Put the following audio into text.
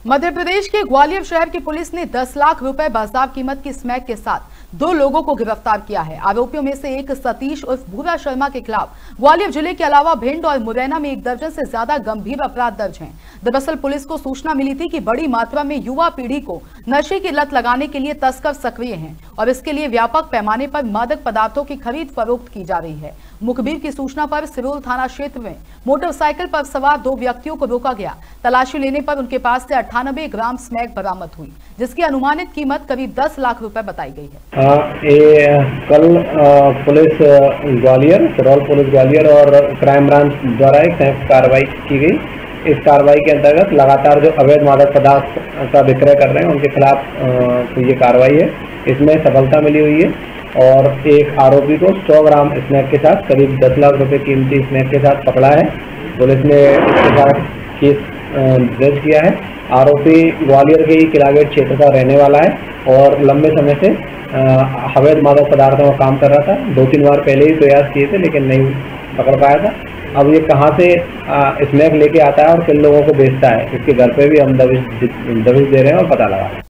मध्य प्रदेश के ग्वालियर शहर की पुलिस ने 10 लाख रुपए बाजार कीमत की स्मैक के साथ 2 लोगों को गिरफ्तार किया है। आरोपियों में से एक सतीश उर्फ भूरा शर्मा के खिलाफ ग्वालियर जिले के अलावा भिंड और मुरैना में 1 दर्जन से ज्यादा गंभीर अपराध दर्ज हैं। दरअसल पुलिस को सूचना मिली थी कि बड़ी मात्रा में युवा पीढ़ी को नशे की लत लगाने के लिए तस्कर सक्रिय हैं और इसके लिए व्यापक पैमाने पर मादक पदार्थों की खरीद फरोख्त की जा रही है। मुखबिर की सूचना पर सिरोल थाना क्षेत्र में मोटरसाइकिल पर सवार 2 व्यक्तियों को रोका गया। तलाशी लेने पर उनके पास से 98 ग्राम स्मैक बरामद हुई, जिसकी अनुमानित कीमत करीब 10 लाख रुपए बताई गई है। कल पुलिस ग्वालियर, सिरोल पुलिस ग्वालियर और क्राइम ब्रांच द्वारा एक संयुक्त कार्रवाई की गई। इस कार्रवाई के अंतर्गत लगातार जो अवैध मादक पदार्थ का विक्रय कर रहे हैं उनके खिलाफ ये कार्रवाई है। इसमें सफलता मिली हुई है और एक आरोपी को 100 ग्राम स्मैक के साथ करीब 10 लाख रुपए कीमती स्मैक के साथ पकड़ा है। पुलिस ने इसके साथ केस दर्ज किया है। आरोपी ग्वालियर के ही किलागेट क्षेत्र का रहने वाला है और लंबे समय से अवैध मादक पदार्थों का काम कर रहा था। 2-3 बार पहले ही प्रयास किए थे लेकिन नहीं पकड़ पाया था। अब ये कहाँ से स्मैक लेके आता है और किन लोगों को बेचता है, इसके घर पे भी हम दबिश दे रहे हैं और पता लगा रहे हैं।